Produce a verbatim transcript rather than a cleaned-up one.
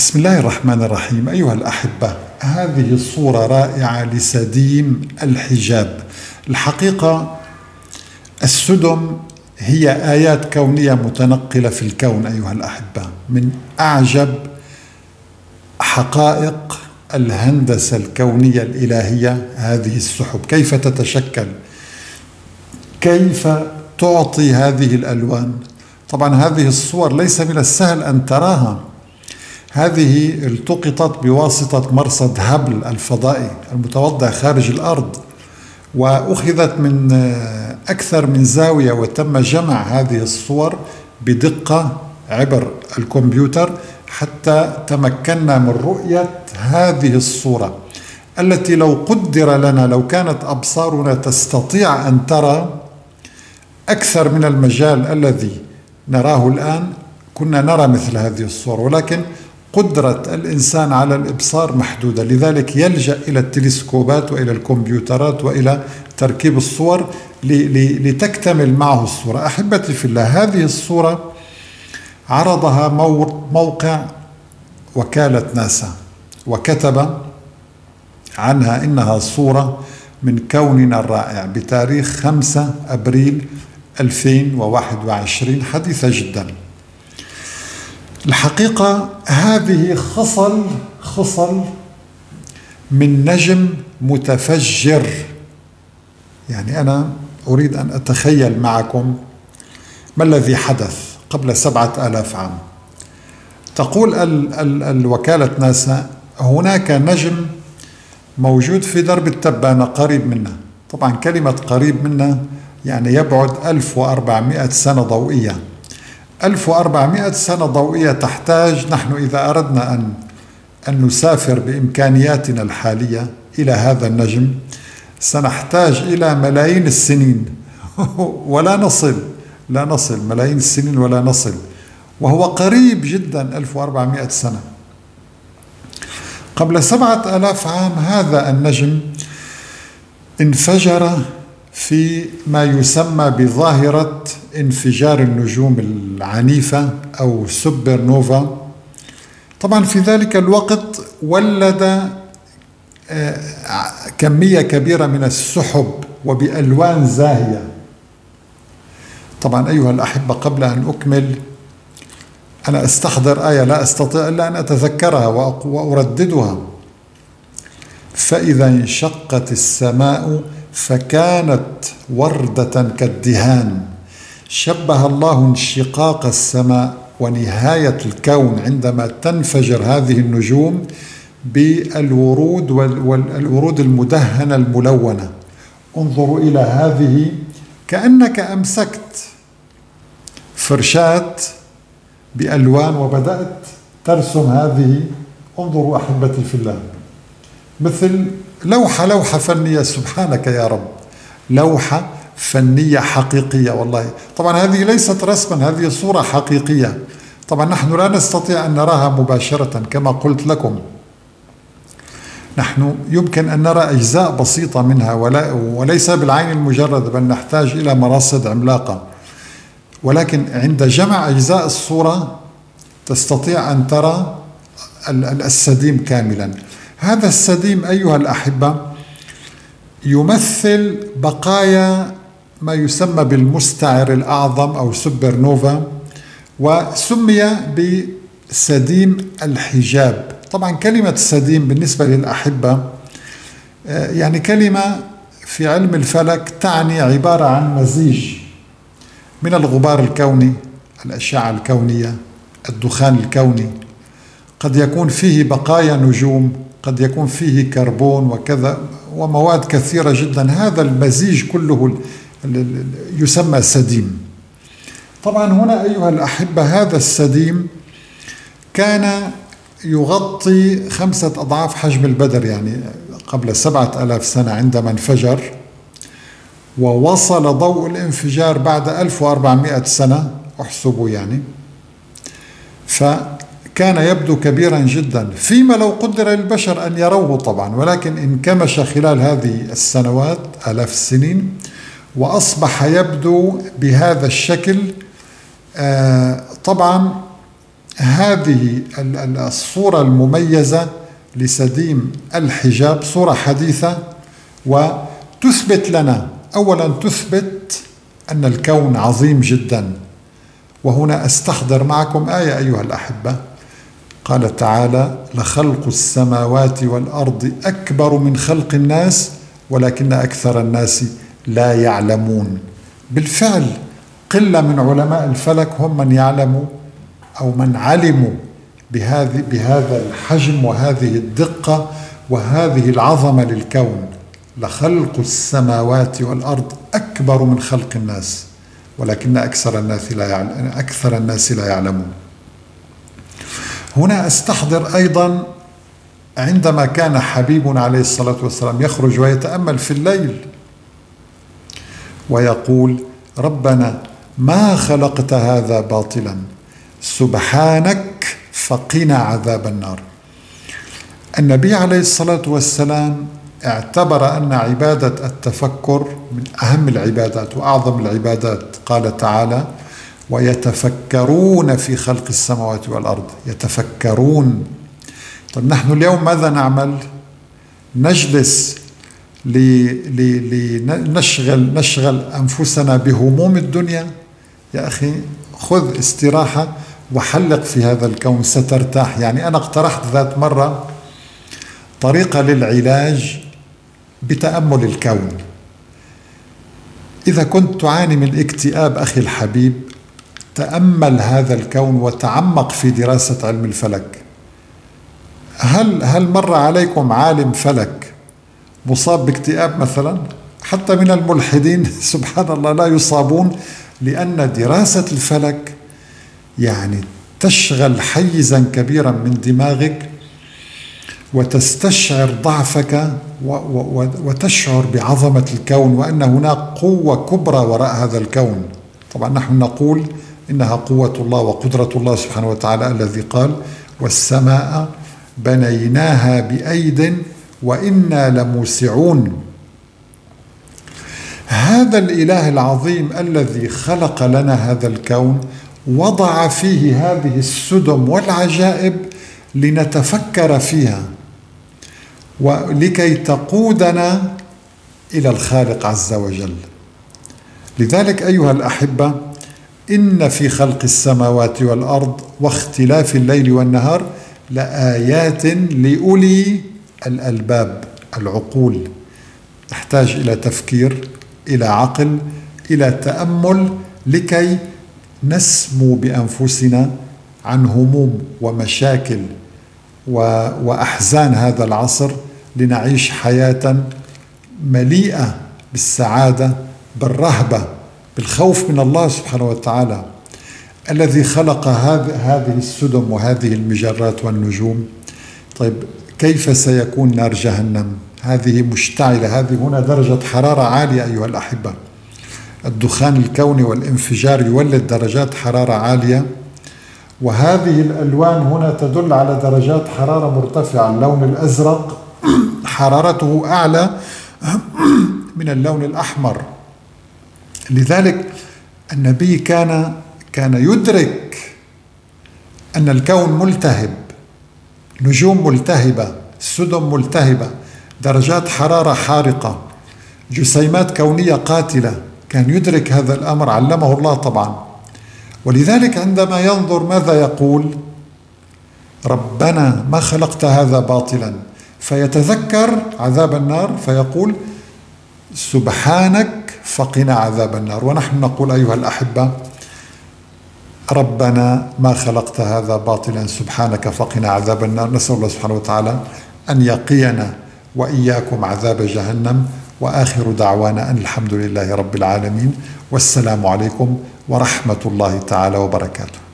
بسم الله الرحمن الرحيم. أيها الأحبة، هذه الصورة رائعة لسديم الحجاب. الحقيقة السدم هي آيات كونية متنقلة في الكون أيها الأحبة، من أعجب حقائق الهندسة الكونية الإلهية هذه السحب. كيف تتشكل، كيف تعطي هذه الألوان. طبعا هذه الصور ليس من السهل أن تراها. هذه التقطت بواسطة مرصد هابل الفضائي المتوضع خارج الأرض، وأخذت من أكثر من زاوية، وتم جمع هذه الصور بدقة عبر الكمبيوتر حتى تمكنا من رؤية هذه الصورة التي لو قدر لنا، لو كانت أبصارنا تستطيع أن ترى أكثر من المجال الذي نراه الآن، كنا نرى مثل هذه الصور، ولكن قدرة الإنسان على الإبصار محدودة، لذلك يلجأ إلى التلسكوبات وإلى الكمبيوترات وإلى تركيب الصور لتكتمل معه الصورة. أحبتي في الله، هذه الصورة عرضها موقع وكالة ناسا، وكتب عنها إنها صورة من كوننا الرائع بتاريخ خمسة أبريل ألفين وواحد وعشرين، حديثة جدا. الحقيقة هذه خصل خصل من نجم متفجر. يعني أنا أريد أن أتخيل معكم ما الذي حدث قبل سبعة آلاف عام. تقول ال ال الوكالة ناسا هناك نجم موجود في درب التبانة قريب منا. طبعا كلمة قريب منا يعني يبعد ألف وأربعمائة سنة ضوئية. ألف وأربعمائة سنة ضوئية تحتاج، نحن إذا أردنا أن أن نسافر بإمكانياتنا الحالية إلى هذا النجم سنحتاج إلى ملايين السنين ولا نصل لا نصل ملايين السنين ولا نصل، وهو قريب جدا ألف وأربعمائة سنة. قبل سبعة آلاف عام هذا النجم انفجر في ما يسمى بظاهرة انفجار النجوم العنيفة أو سوبر نوفا. طبعا في ذلك الوقت ولد كمية كبيرة من السحب وبألوان زاهية. طبعا أيها الأحبة، قبل أن أكمل أنا أستحضر آية لا أستطيع إلا أن أتذكرها وأرددها: فإذا انشقت السماء فكانت وردة كالدهان. شبه الله انشقاق السماء ونهاية الكون عندما تنفجر هذه النجوم بالورود والورود المدهنة الملونة. انظروا إلى هذه، كأنك أمسكت فرشاة بألوان وبدأت ترسم هذه. انظروا أحبتي في الله، مثل لوحة لوحة فنية. سبحانك يا رب، لوحة فنية حقيقية والله. طبعا هذه ليست رسما، هذه صورة حقيقية. طبعا نحن لا نستطيع أن نراها مباشرة كما قلت لكم، نحن يمكن أن نرى أجزاء بسيطة منها ولا وليس بالعين المجردة، بل نحتاج إلى مراصد عملاقة، ولكن عند جمع أجزاء الصورة تستطيع أن ترى السديم كاملا. هذا السديم أيها الأحبة يمثل بقايا ما يسمى بالمستعر الأعظم أو سوبر نوفا، وسمي بسديم الحجاب. طبعا كلمة سديم بالنسبة للأحبة يعني كلمة في علم الفلك تعني عبارة عن مزيج من الغبار الكوني، الأشعة الكونية، الدخان الكوني، قد يكون فيه بقايا نجوم، قد يكون فيه كربون وكذا ومواد كثيرة جدا. هذا المزيج كله يسمى سديم. طبعا هنا أيها الأحبة هذا السديم كان يغطي خمسة أضعاف حجم البدر، يعني قبل سبعة آلاف سنة عندما انفجر، ووصل ضوء الانفجار بعد ألف وأربعمائة سنة احسبوا يعني، فكان يبدو كبيرا جدا فيما لو قدر للبشر أن يروه طبعا، ولكن انكمش خلال هذه السنوات آلاف السنين وأصبح يبدو بهذا الشكل. آه طبعا هذه الصورة المميزة لسديم الحجاب صورة حديثة، وتثبت لنا أولا تثبت أن الكون عظيم جدا. وهنا أستحضر معكم آية أيها الأحبة، قال تعالى: لخلق السماوات والأرض أكبر من خلق الناس ولكن أكثر الناس لا يعلمون. بالفعل قلة من علماء الفلك هم من يعلموا أو من علموا بهذه بهذا الحجم وهذه الدقة وهذه العظمة للكون. لخلق السماوات والأرض أكبر من خلق الناس ولكن أكثر الناس لا يعلمون أكثر الناس لا يعلمون. هنا أستحضر أيضا عندما كان حبيبنا عليه الصلاة والسلام يخرج ويتأمل في الليل ويقول: ربنا ما خلقت هذا باطلا سبحانك فقنا عذاب النار. النبي عليه الصلاة والسلام اعتبر أن عبادة التفكر من أهم العبادات وأعظم العبادات. قال تعالى: ويتفكرون في خلق السماوات والأرض. يتفكرون. طيب نحن اليوم ماذا نعمل؟ نجلس لنشغل نشغل أنفسنا بهموم الدنيا. يا أخي خذ استراحة وحلق في هذا الكون سترتاح. يعني أنا اقترحت ذات مرة طريقة للعلاج بتأمل الكون. إذا كنت تعاني من اكتئاب أخي الحبيب، تأمل هذا الكون وتعمق في دراسة علم الفلك. هل هل مر عليكم عالم فلك مصاب باكتئاب مثلا؟ حتى من الملحدين سبحان الله لا يصابون، لأن دراسة الفلك يعني تشغل حيزا كبيرا من دماغك وتستشعر ضعفك وتشعر بعظمة الكون وأن هناك قوة كبرى وراء هذا الكون. طبعا نحن نقول إنها قوة الله وقدرة الله سبحانه وتعالى الذي قال: والسماء بنيناها بأيد وإنا لموسعون. هذا الإله العظيم الذي خلق لنا هذا الكون وضع فيه هذه السدم والعجائب لنتفكر فيها ولكي تقودنا إلى الخالق عز وجل. لذلك أيها الأحبة، إن في خلق السماوات والأرض واختلاف الليل والنهار لآيات لأولي الألباب. العقول تحتاج إلى تفكير، إلى عقل، إلى تأمل، لكي نسمو بأنفسنا عن هموم ومشاكل وأحزان هذا العصر، لنعيش حياة مليئة بالسعادة، بالرهبة، بالخوف من الله سبحانه وتعالى الذي خلق هذه السدم وهذه المجرات والنجوم. طيب كيف سيكون نار جهنم؟ هذه مشتعلة، هذه هنا درجة حرارة عالية أيها الأحبة. الدخان الكوني والانفجار يولد درجات حرارة عالية، وهذه الألوان هنا تدل على درجات حرارة مرتفعة. اللون الأزرق حرارته أعلى من اللون الأحمر. لذلك النبي كان كان يدرك أن الكون ملتهب، نجوم ملتهبة، سدم ملتهبة، درجات حرارة حارقة، جسيمات كونية قاتلة. كان يدرك هذا الأمر، علمه الله طبعا. ولذلك عندما ينظر ماذا يقول؟ ربنا ما خلقت هذا باطلا، فيتذكر عذاب النار فيقول سبحانك فقنا عذاب النار. ونحن نقول أيها الأحبة: ربنا ما خلقت هذا باطلا سبحانك فقنا عذاب النار. نسأل الله سبحانه وتعالى أن يقينا وإياكم عذاب جهنم. وآخر دعوانا أن الحمد لله رب العالمين، والسلام عليكم ورحمة الله تعالى وبركاته.